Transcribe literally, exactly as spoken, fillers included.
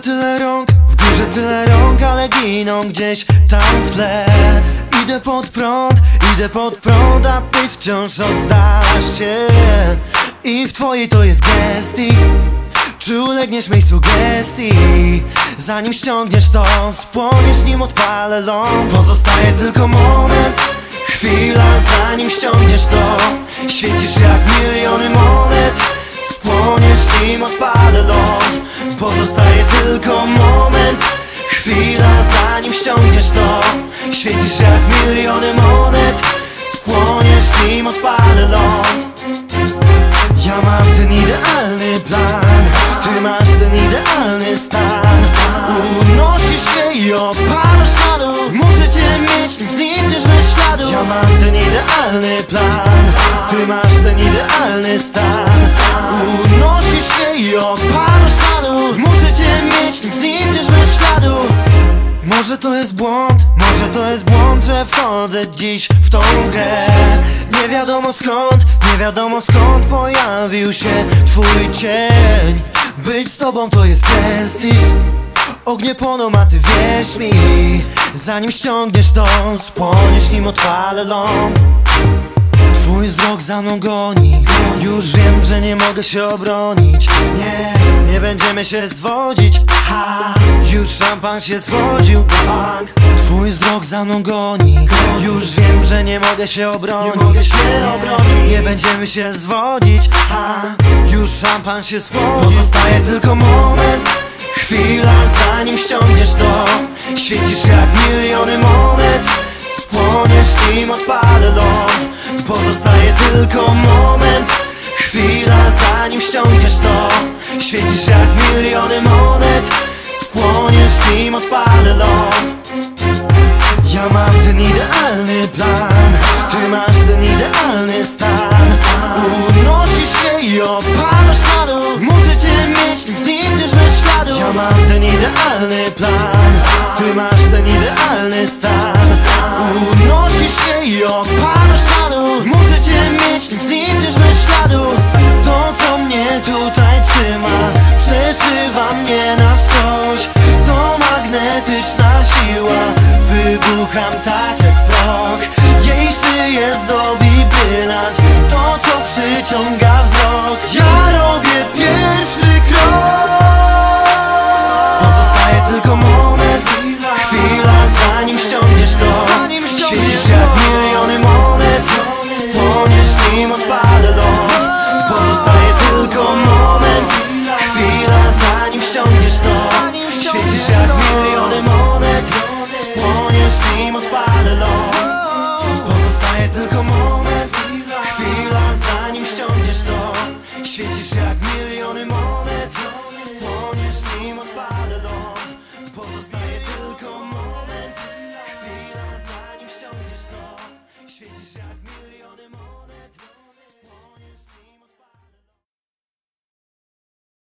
tyle rąk, w górze tyle rąk, ale giną gdzieś tam w tle. Idę pod prąd, idę pod prąd, a ty wciąż oddalasz się. I w twojej to jest gestii, czy ulegniesz mej sugestii? Zanim ściągniesz to, spłoniesz, nim odpalę ląd. Pozostaje tylko moment, chwila, zanim ściągniesz to. Świecisz jak miliony monet, spłoniesz, nim odpalę ląd. Pozostaje tylko moment, chwila, zanim ściągniesz to. Świecisz jak miliony monet, spłoniesz, nim odpalę ląd. Ja mam ten idealny plan, ty masz ten idealny stan. Unosisz się i opadasz na dół, muszę cię mieć, nic nie idziesz bez śladu. Ja mam ten idealny plan, ty masz ten idealny stan. Unosisz się i opadasz na dół, muszę cię mieć, nic nie idziesz bez śladu. Może to jest błąd, może to jest błąd, że wchodzę dziś w tą grę. Nie wiadomo skąd, nie wiadomo skąd pojawił się twój cień. Być z tobą to jest prestiż, ognie płoną, a ty wierz mi. Zanim ściągniesz to, spłoniesz, nim odpalę ląd. Twój wzrok za mną goni, już wiem, że nie mogę się obronić. Nie, nie będziemy się zwodzić, ha. Już szampan się zwodził, tak. Twój wzrok za mną goni, już wiem, że nie mogę się obronić. Nie mogę się obronić, nie będziemy się zwodzić, ha. Już szampan się zwodził. Pozostaje tylko moment, chwila, zanim ściągniesz to. Świecisz jak miliony monet, spłoniesz, nim odpalę ląd. Pozostaje tylko moment, chwila, zanim ściągniesz to. Świecisz jak miliony monet, spłoniesz, nim odpalę ląd. Ja mam ten idealny plan, ty masz ten idealny stan. Unosisz się i opadasz na dół, muszę cię mieć, nic nie idziesz bez śladu. Ja mam ten idealny plan, ty masz ten idealny stan. Unosisz się i opadasz na dół, muszę cię mieć, nic nie idziesz bez śladu. To co mnie tutaj trzyma, przeszywa mnie na wskroś. To magnetyczna siła, wybucham tak jak proch. Jej szyję zdobi brylant, to co przyciąga wzrok.